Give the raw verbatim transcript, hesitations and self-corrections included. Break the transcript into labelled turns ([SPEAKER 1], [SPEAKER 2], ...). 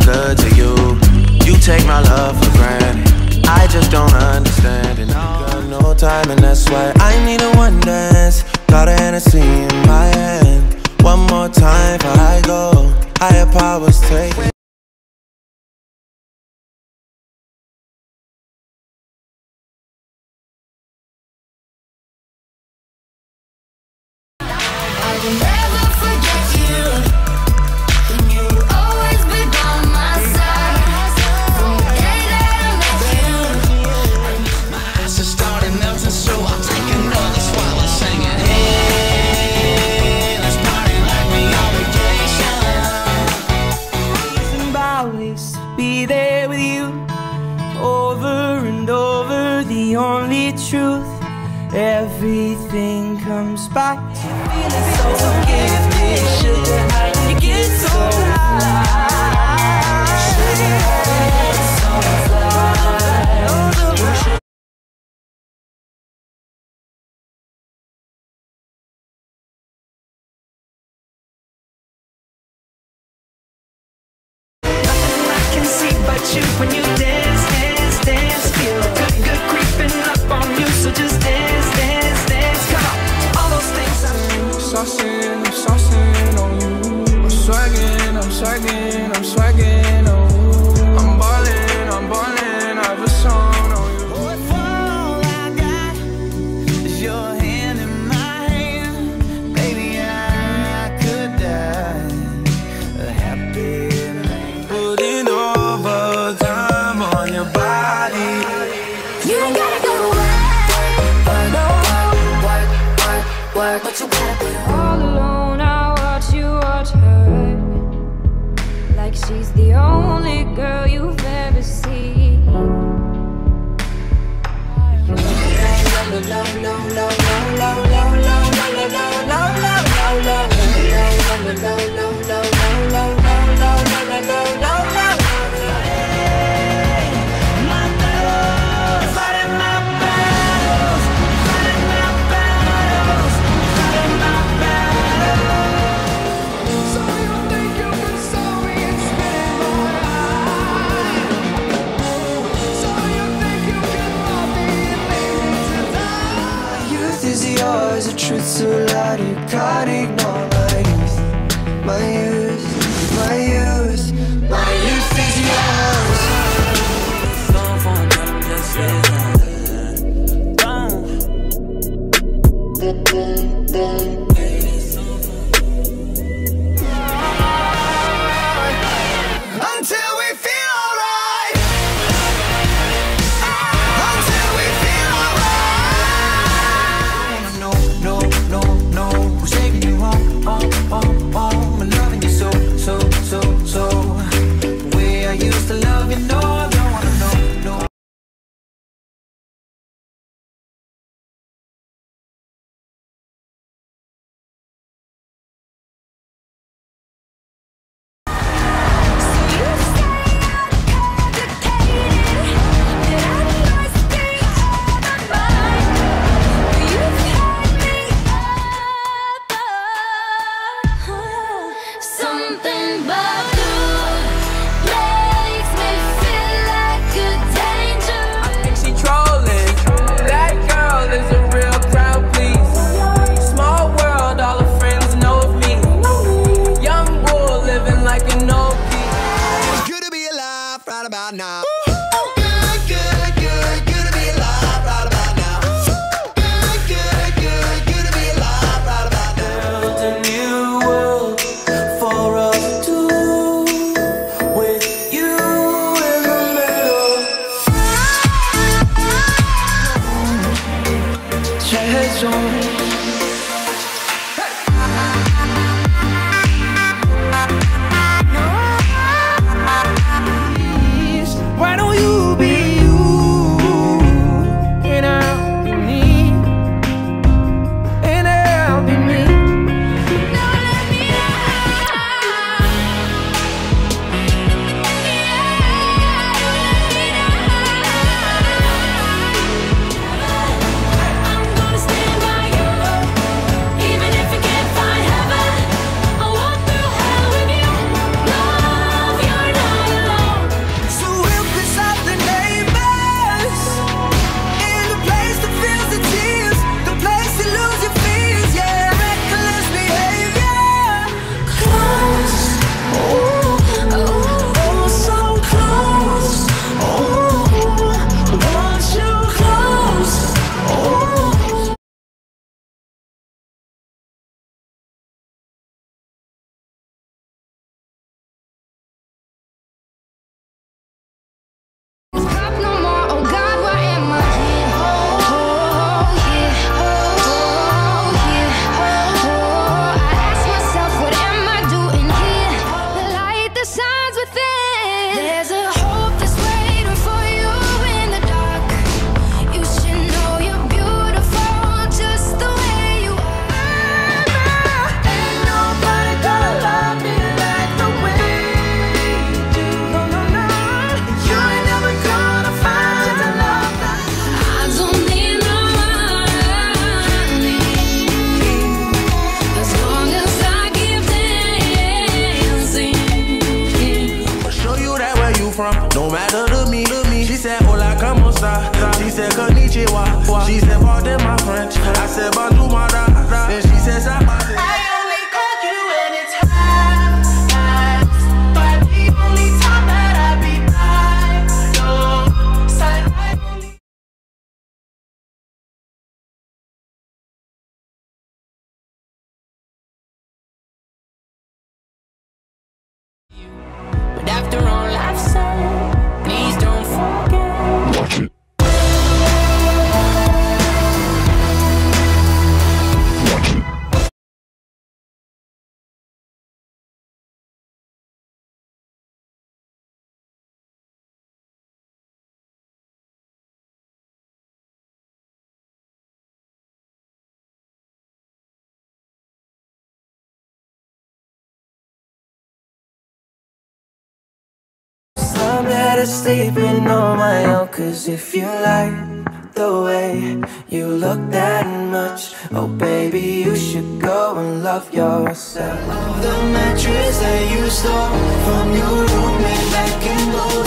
[SPEAKER 1] good to you. You take my love for granted. I just don't understand it. Got no time and that's why I need a one dance. Got a Hennessy in my hand. One more time before I go. Higher powers take.
[SPEAKER 2] Be there with you over and over, the only truth. Everything comes back to feeling so gifted. Sugar, how you get so high? Sugar, how you get so fly? But you, when you dance, dance, dance, feel good, good creeping up on you. So just dance, dance, dance, come on. All those things I do.
[SPEAKER 3] Saucing, I'm saucing on you. I'm swagging, I'm swagging, I'm swagging on you. I'm ballin', I'm ballin', I have a song on you.
[SPEAKER 2] If all I got is your hand in my hand, baby, I could die a happy.
[SPEAKER 1] Putting overtime on your body.
[SPEAKER 4] You ain't gotta go to work, work, work, work, work, but you gotta put it
[SPEAKER 5] all alone. I watch you watch her, like she's the only girl you've ever seen.
[SPEAKER 2] Yours, a truth so loud you can't ignore my youth, my youth, my youth, my youth is yours. Don't forget, just say until we feel alright. Until we feel alright. No, no, no, no. Who's taking you home, home, home, home? I'm loving you so, so, so, so. The way I used to love you, no, I don't wanna know, no.
[SPEAKER 4] something about you makes me feel like a danger.
[SPEAKER 3] I think she trolling. That girl is a real crowd, please. Small world, all her friends know of me. Young bull living like an old key.
[SPEAKER 2] It's good to be alive right about now. Good, good, good, good to be alive right about now. Good, good, good, good to be alive right about now. Build a new world for us two, with you in the middle. Treasure. Why don't you
[SPEAKER 1] to the me, to me. She said, hola, como esta? She said, konnichiwa. She said, pardon my French. I said, bonjour, my da. Then she said, sabate.
[SPEAKER 6] I only call you when it's hot, hot. But the only time that I be by your side, I only. But after all I've said, please don't forget. Watch it.
[SPEAKER 1] I'm better sleeping on my own. Cause if you like the way you look that much, oh baby, you should go and love yourself. The mattress that you stole from your roommate back in the